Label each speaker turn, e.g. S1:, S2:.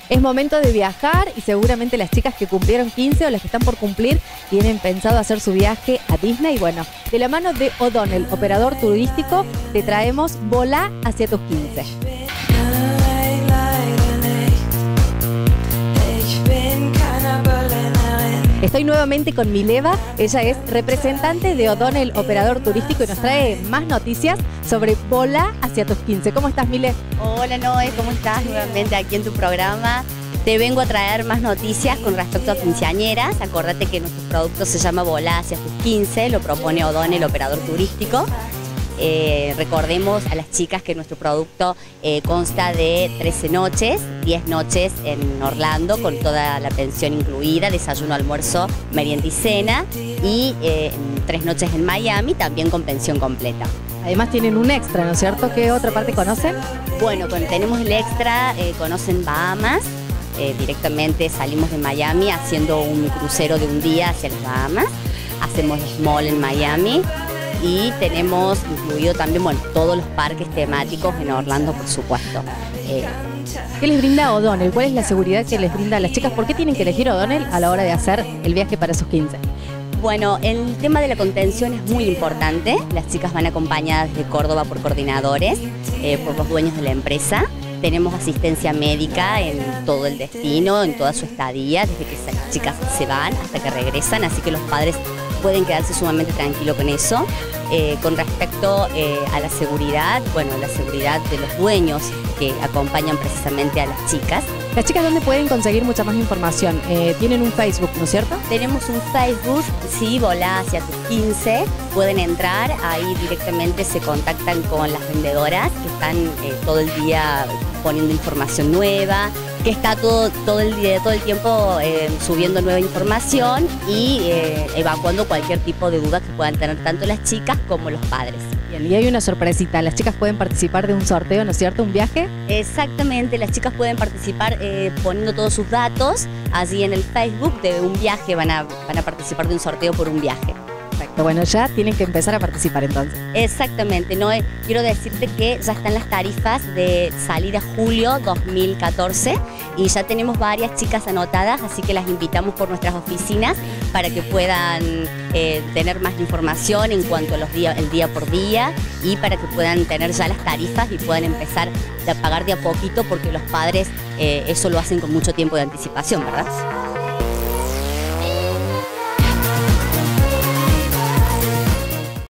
S1: Es momento de viajar y seguramente las chicas que cumplieron 15 o las que están por cumplir tienen pensado hacer su viaje a Disney. Y bueno, de la mano de O'Donnell, operador turístico, te traemos Volá hacia tus 15. Estoy nuevamente con Mileva, ella es representante de O'Donnell, operador turístico, y nos trae más noticias sobre Volá hacia tus 15. ¿Cómo estás, Mile?
S2: Hola, Noé, ¿cómo estás? Nuevamente aquí en tu programa. Te vengo a traer más noticias con respecto a quinceañeras. Acordate que nuestro producto se llama Volá hacia tus 15, lo propone O'Donnell, operador turístico. Recordemos a las chicas que nuestro producto consta de 13 noches, 10 noches en Orlando con toda la pensión incluida, desayuno, almuerzo, merienda y cena, y 3 noches en Miami también con pensión completa.
S1: Además tienen un extra, ¿no es cierto? ¿Qué otra parte conocen?
S2: Bueno, tenemos el extra, conocen Bahamas. Directamente salimos de Miami haciendo un crucero de un día hacia las Bahamas. Hacemos small en Miami. Y tenemos incluido también, bueno, todos los parques temáticos en Orlando, por supuesto.
S1: ¿Qué les brinda O'Donnell? ¿Cuál es la seguridad que les brinda a las chicas? ¿Por qué tienen que elegir O'Donnell a la hora de hacer el viaje para sus 15?
S2: Bueno, el tema de la contención es muy importante. Las chicas van acompañadas de Córdoba por coordinadores, por los dueños de la empresa. Tenemos asistencia médica en todo el destino, en toda su estadía, desde que las chicas se van hasta que regresan, así que los padres pueden quedarse sumamente tranquilos con eso. Con respecto a la seguridad, bueno, la seguridad de los dueños que acompañan precisamente a las chicas.
S1: ¿Las chicas dónde pueden conseguir mucha más información? Tienen un Facebook, ¿no es cierto?
S2: Tenemos un Facebook, sí, Volá hacia tus 15. Pueden entrar, ahí directamente se contactan con las vendedoras que están todo el día poniendo información nueva, que está todo el tiempo subiendo nueva información y evacuando cualquier tipo de duda que puedan tener tanto las chicas como los padres.
S1: Bien, y hay una sorpresita, las chicas pueden participar de un sorteo, ¿no es cierto? ¿Un viaje?
S2: Exactamente, las chicas pueden participar poniendo todos sus datos allí en el Facebook de un viaje, van a participar de un sorteo por un viaje.
S1: Perfecto, bueno, ya tienen que empezar a participar entonces.
S2: Exactamente, ¿no? Quiero decirte que ya están las tarifas de salida julio 2014 y ya tenemos varias chicas anotadas, así que las invitamos por nuestras oficinas para que puedan tener más información en cuanto a el día por día y para que puedan tener ya las tarifas y puedan empezar a pagar de a poquito, porque los padres eso lo hacen con mucho tiempo de anticipación, ¿verdad?